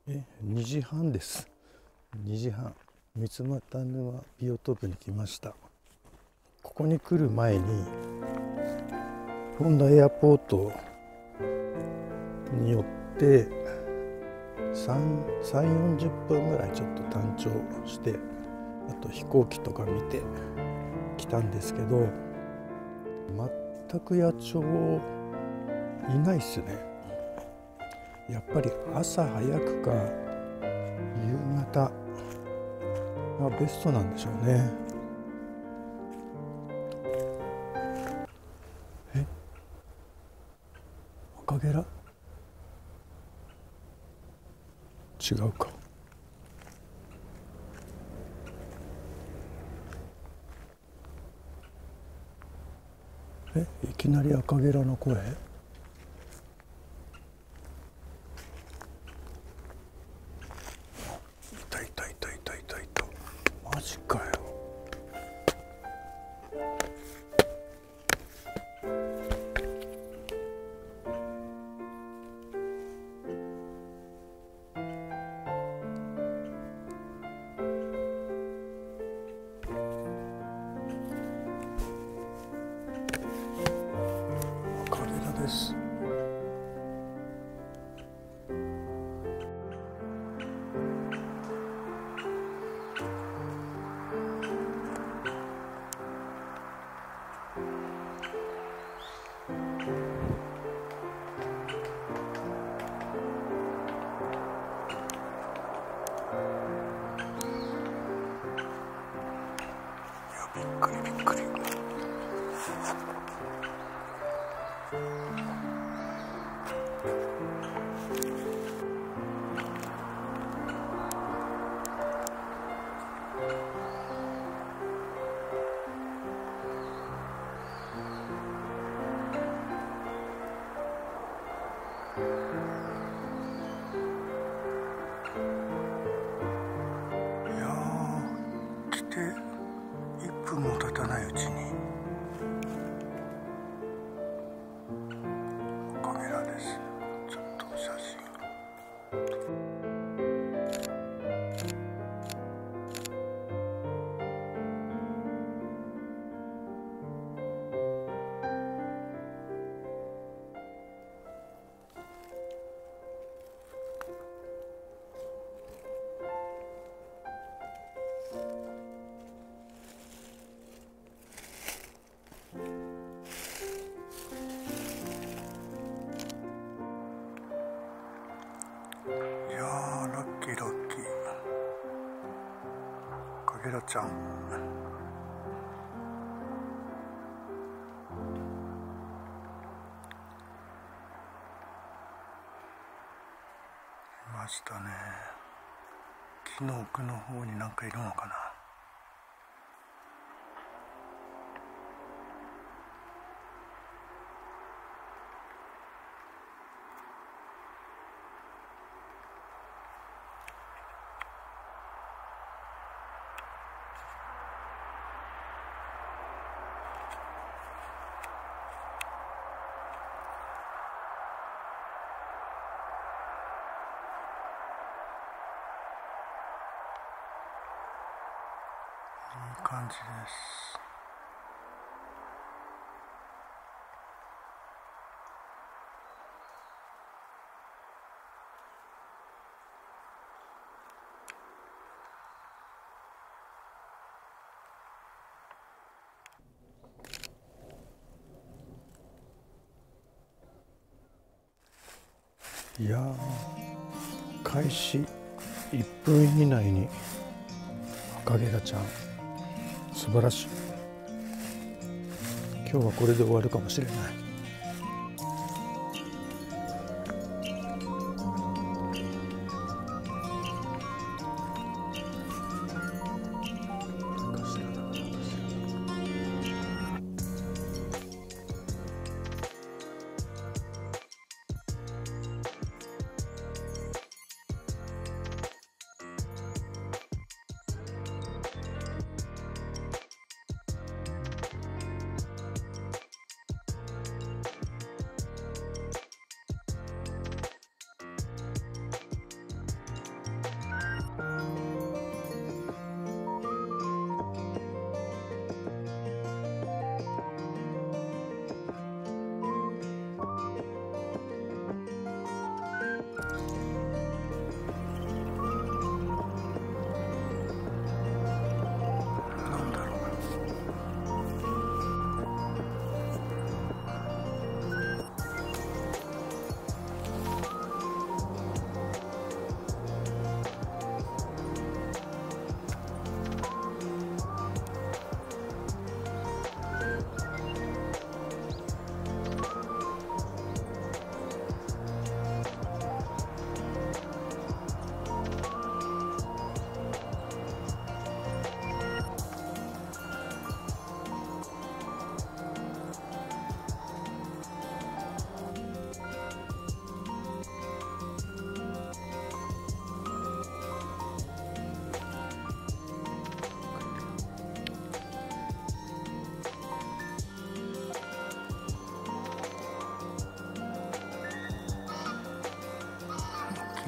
2時半です。2時半、三俣沼ビオトープに来ました。ここに来る前にホンダエアポートによって40分ぐらいちょっと単調して、あと飛行機とか見てきたんですけど、全く野鳥いないっすね。やっぱり朝早くか夕方がベストなんでしょうね。赤ゲラ？違うか。いきなり赤ゲラの声？いた。マジかよ。赤ゲラです。びっくり。来て1分も経たないうちにカメラです。ちょっと写真。ラッキー。カゲラちゃん。いましたね。木の奥の方になんかいるのかな。いい感じです。いやー、開始1分以内に赤ゲラちゃん素晴らしい。今日はこれで終わるかもしれない。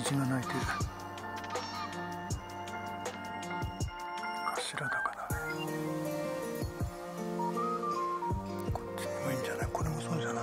羊が鳴いている。頭高だね。こっちにもいいんじゃない？これもそうじゃない？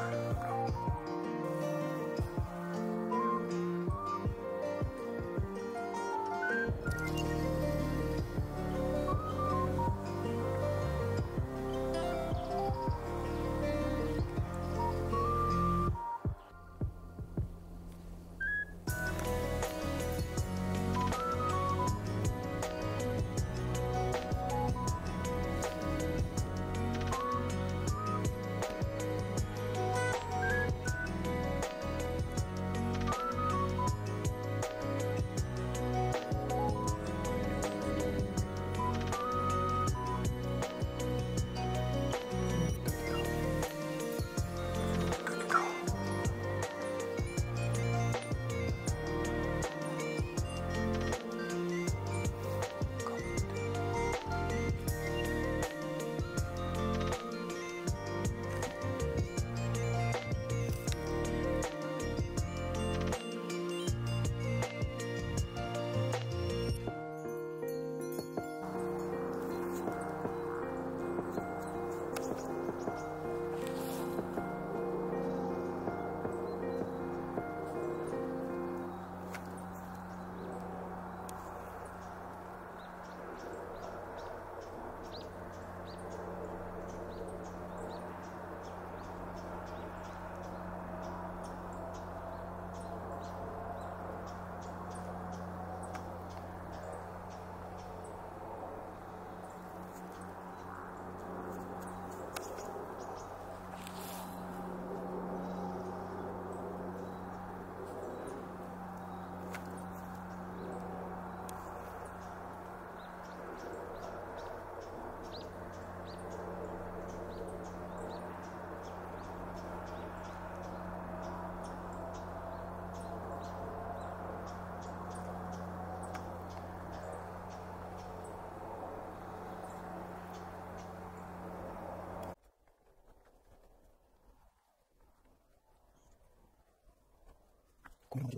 この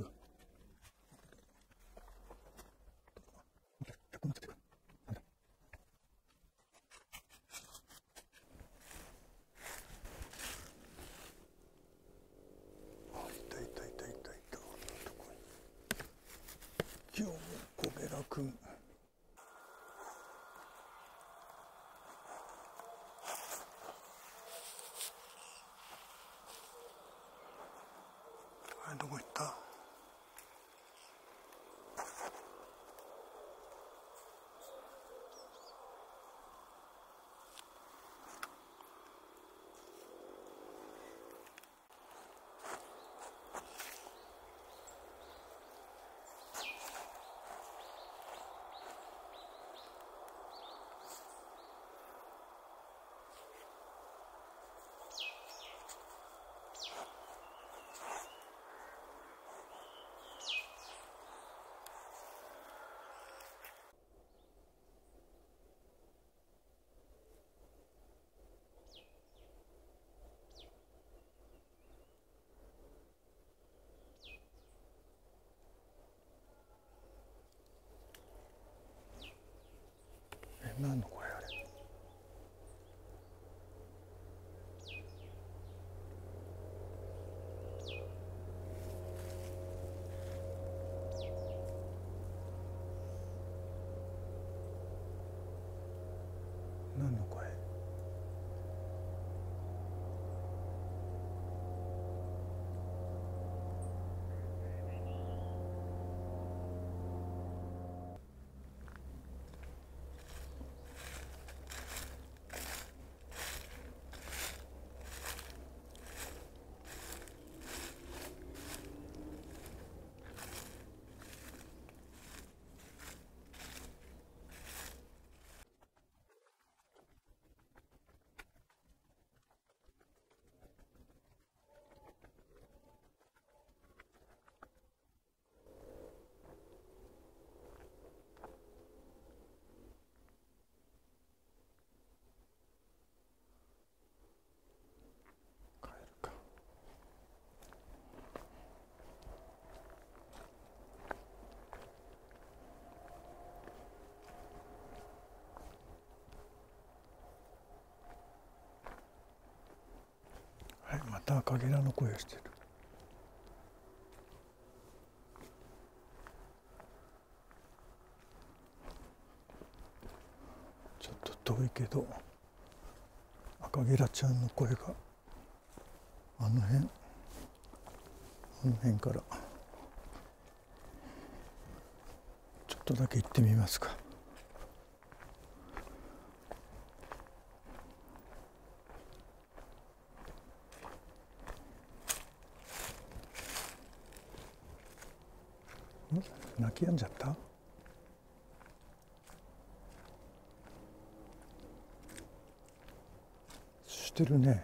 今日も小ベラ君。どこ行った？何のこれあれ？何の声？ 赤ゲラの声がしてる。ちょっと遠いけど赤ゲラちゃんの声があの辺からちょっとだけ行ってみますか。泣き止んじゃった？してるね。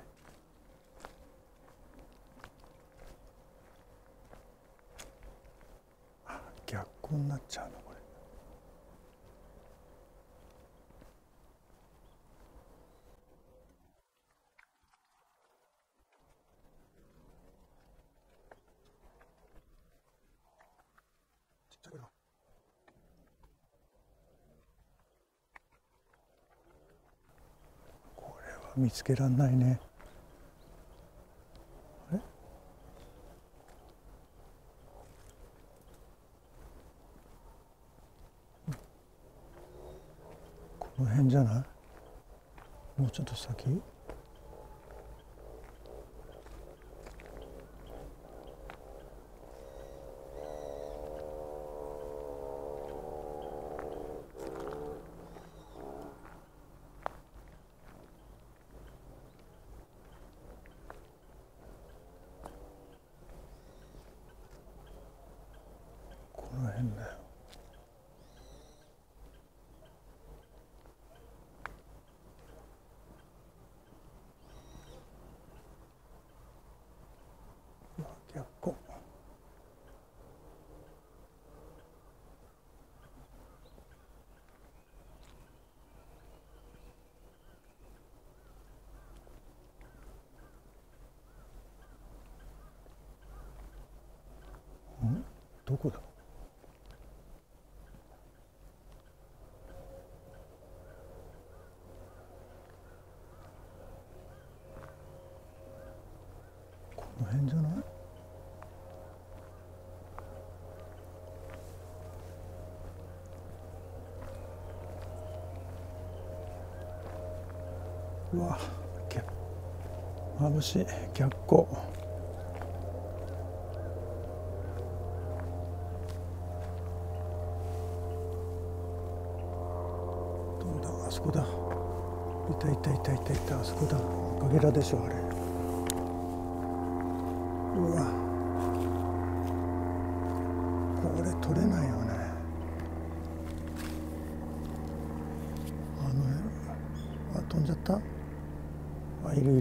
逆光になっちゃうのこれ。ちっちゃいな。これは見つけらんないね。あれ？この辺じゃない？もうちょっと先？この辺だよ。逆光。どこだ？この辺じゃない？うわ、眩しい。逆光。どんだ、あそこだ。いた、あそこだ。赤ゲラでしょあれ。うわ、これ取れないよね。飛んじゃった。いる。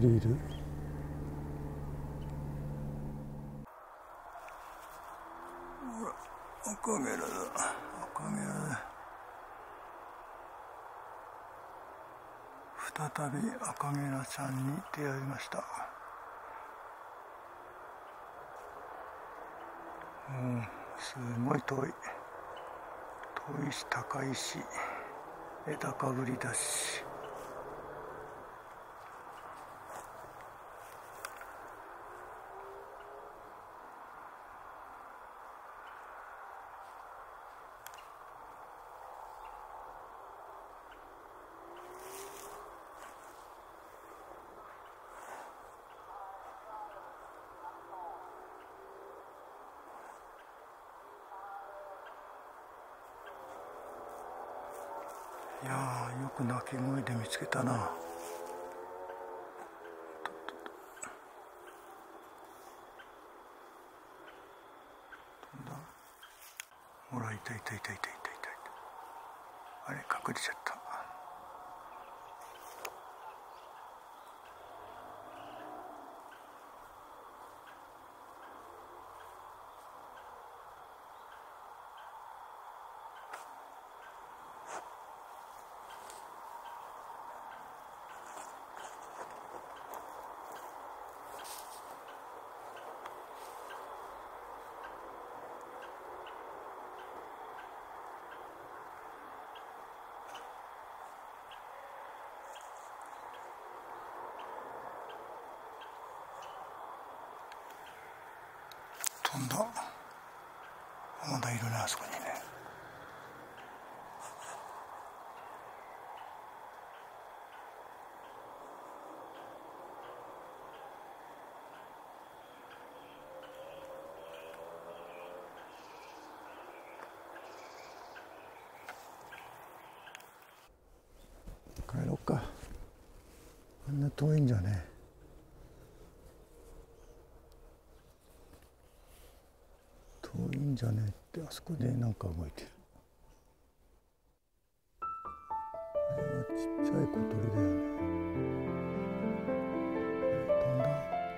ほら、赤ゲラだ。再び赤ゲラちゃんに出会いました。すごい遠いし高いし枝かぶりだし。いやー、よく鳴き声で見つけたな。ほら、いた。あれ、隠れちゃった。 んだ、まだいるね、あそこにね。帰ろうか。あんな遠いんじゃねえ。遠いんじゃねえって、あそこでなんか動いてる。あれはちっちゃい小鳥だよね。飛んだ。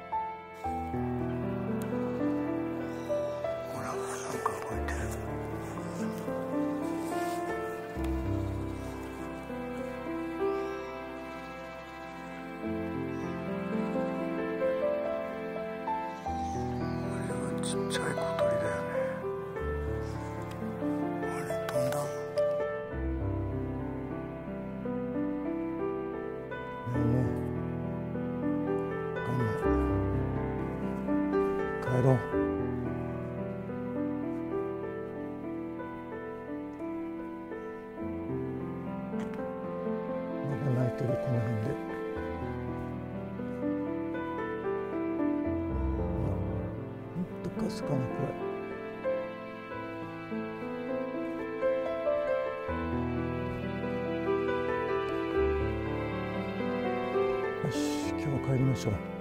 ほら、なんか動いてる。ちっちゃい小鳥だよね。あれ、飛んだ。もう我慢。帰ろう。まだ泣いてる、この辺で。ほんとかすかな、これ。よし、今日は帰りましょう。